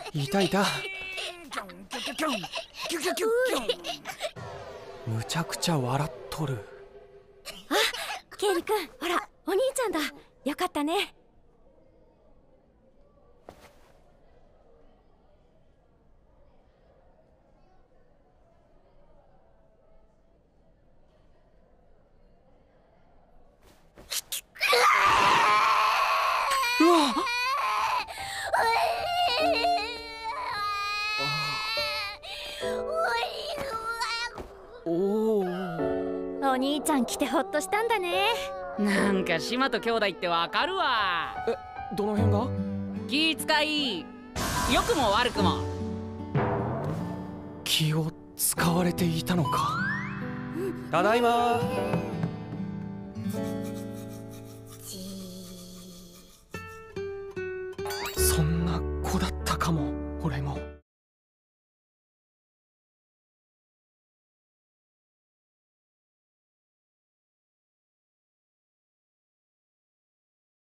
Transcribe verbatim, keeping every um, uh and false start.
いたいた。むちゃくちゃ笑っとる。 あ、ケイリ君、ほらお兄ちゃんだ。よかったね。 うわっ、おお、 お兄ちゃん来てほっとしたんだね。 なんか島と兄弟ってわかるわ。 え、どの辺が？ 気使い、良くも悪くも。 気を使われていたのか。ただいま。そんな子だったかも、俺も。